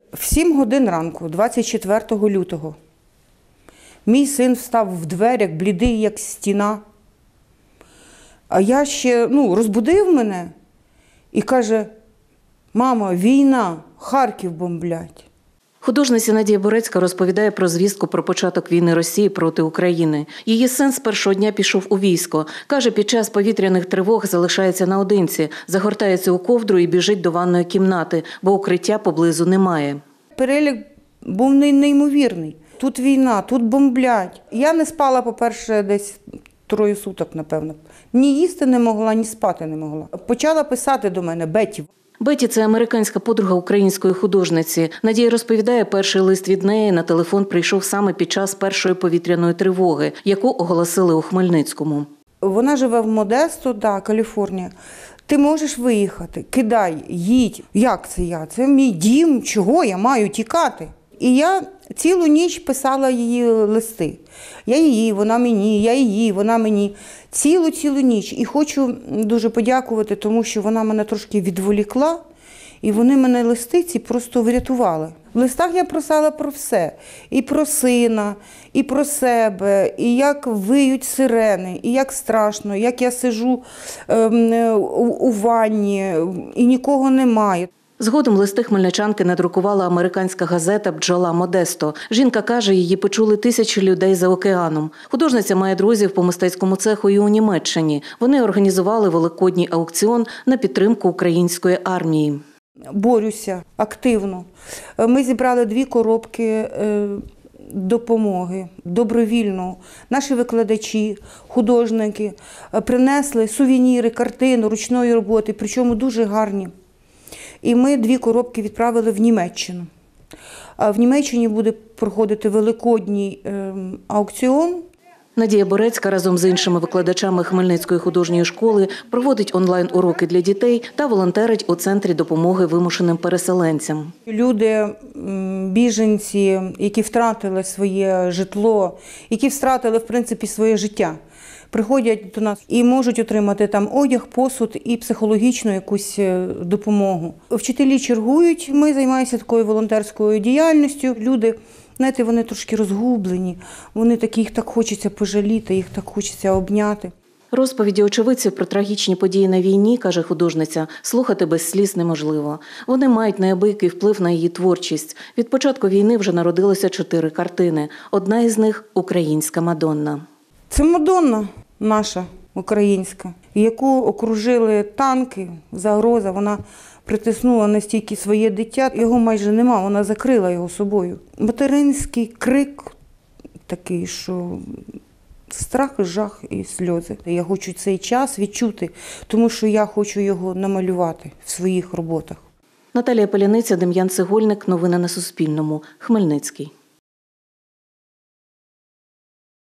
В 7 годин ранку, 24 лютого, мій син встав в дверях, блідий, як стіна. А я ще, розбудив мене і каже: «Мама, війна, Харків бомблять». Художниця Надія Борецька розповідає про звістку про початок війни Росії проти України. Її син з першого дня пішов у військо. Каже, під час повітряних тривог залишається наодинці, загортається у ковдру і біжить до ванної кімнати, бо укриття поблизу немає. Перелік був неймовірний. Тут війна, тут бомблять. Я не спала, по-перше, десь 3 суток, напевно. Ні їсти не могла, ні спати не могла. Почала писати до мене Бетті. Бетті – це американська подруга української художниці. Надія розповідає, перший лист від неї на телефон прийшов саме під час першої повітряної тривоги, яку оголосили у Хмельницькому. Вона живе в Модесто, Каліфорнія. Ти можеш виїхати, кидай, їдь. Як це я? Це мій дім, чого я маю тікати? І я цілу ніч писала її листи. Я її, вона мені, я її, вона мені. Цілу ніч. І хочу дуже подякувати, тому що вона мене трошки відволікла, і вони мене листи ці просто врятували. В листах я писала про все. І про сина, і про себе, і як виють сирени, і як страшно, як я сиджу у ванні, і нікого немає. Згодом листи хмельничанки надрукувала американська газета «Бджола Модесто». Жінка каже, її почули тисячі людей за океаном. Художниця має друзів по мистецькому цеху і у Німеччині. Вони організували великодній аукціон на підтримку української армії. Борюся активно. Ми зібрали 2 коробки допомоги добровільно. Наші викладачі, художники принесли сувеніри, картини ручної роботи, причому дуже гарні. І ми 2 коробки відправили в Німеччину. А в Німеччині буде проходити великодній аукціон. Надія Борецька разом з іншими викладачами Хмельницької художньої школи проводить онлайн-уроки для дітей та волонтерить у Центрі допомоги вимушеним переселенцям. Люди, біженці, які втратили своє житло, які втратили, в принципі, своє життя, приходять до нас і можуть отримати там одяг, посуд і психологічну якусь допомогу. Вчителі чергують, ми займаємося такою волонтерською діяльністю. Люди, знаєте, вони трошки розгублені, вони такі, їх так хочеться пожаліти, їх так хочеться обняти. Розповіді очевидців про трагічні події на війні, каже художниця, слухати без сліз неможливо. Вони мають неабиякий вплив на її творчість. Від початку війни вже народилося 4 картини. Одна із них – «Українська Мадонна». Це Мадонна наша, українська, яку окружили танки, загроза. Вона притиснула настільки своє дитя, його майже нема, вона закрила його собою. Материнський крик такий, що страх, жах і сльози. Я хочу цей час відчути, тому що я хочу його намалювати в своїх роботах. Наталія Паляниця, Дем'ян Цегольник. Новини на Суспільному. Хмельницький.